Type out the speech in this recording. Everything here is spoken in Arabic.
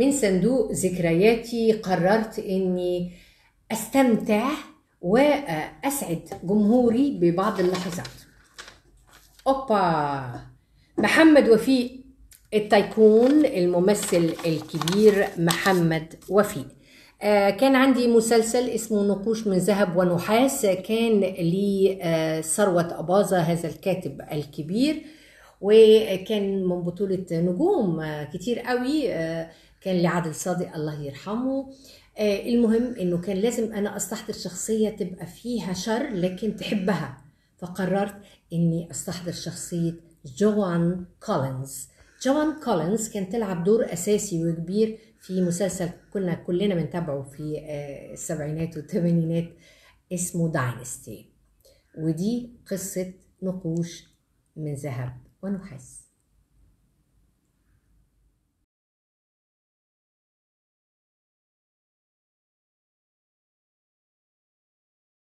من صندوق ذكرياتي قررت اني استمتع واسعد جمهوري ببعض اللحظات. اوبا، محمد وفيق التايكون، الممثل الكبير محمد وفيق. كان عندي مسلسل اسمه نقوش من ذهب ونحاس، كان لثروت أباظة هذا الكاتب الكبير، وكان من بطولة نجوم كتير قوي. كان لعادل صادق الله يرحمه. المهم انه كان لازم انا استحضر شخصية تبقى فيها شر لكن تحبها، فقررت اني استحضر شخصية جوان كولينز. جوان كولينز كانت تلعب دور اساسي وكبير في مسلسل كنا كلنا بنتابعه في السبعينات والثمانينات اسمه داينستي، ودي قصة نقوش من ذهب ونحاس.